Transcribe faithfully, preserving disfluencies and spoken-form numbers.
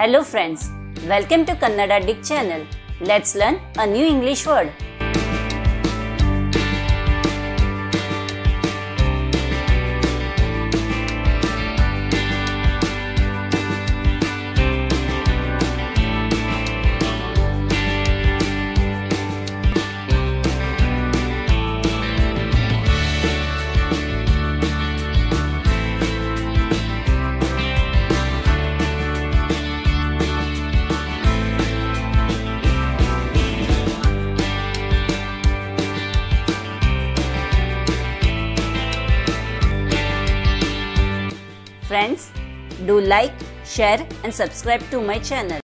Hello friends, welcome to Kannada Dick channel. Let's learn a new English word. Friends, do like, share and subscribe to my channel.